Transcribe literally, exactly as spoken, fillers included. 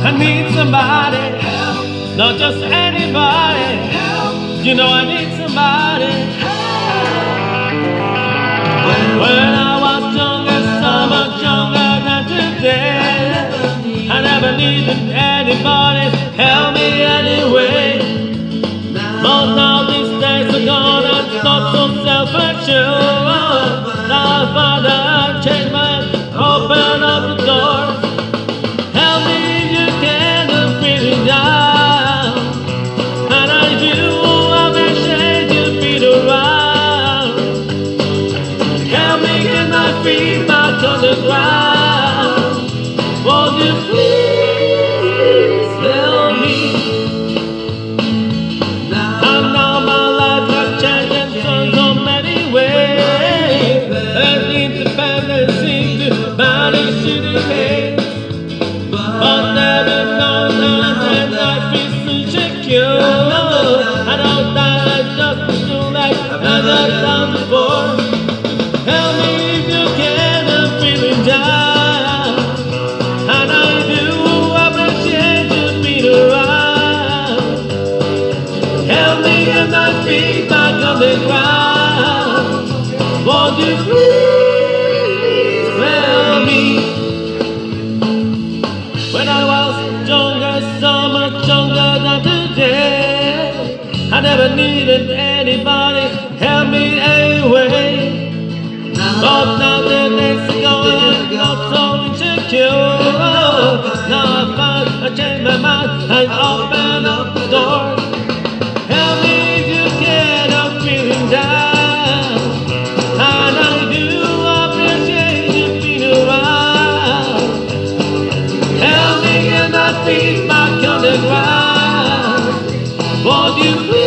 I need somebody help, not just anybody help. You know I need somebody help. When I was younger, so much younger than today, I never needed anybody's help me anyway. But now these days are gone, I'm not so self-assured. Now I find that I changed my mind, open up the door. Help me if you can, I'm feeling down. And I do, I wish you beat around. Help me get my feet back on the ground. Won't you please help me? And now my life has changed in so, so many ways. And independence seems to vanish in the haze. But never know that I feel so secure. I know that I just do like I got done before. Help me if you can, I'm feeling down. And I do appreciate you being around. Help me get my feet back on the ground. Won't you please help me? When I was younger, so much younger than today, I never needed anybody help me anyway. But now the days are gone, I'm not so insecure. Now I find I change my mind and open up the doors. Help me if you can, I'm feeling down. And I do appreciate you being around. Help me get my feet back on the ground. Won't you please?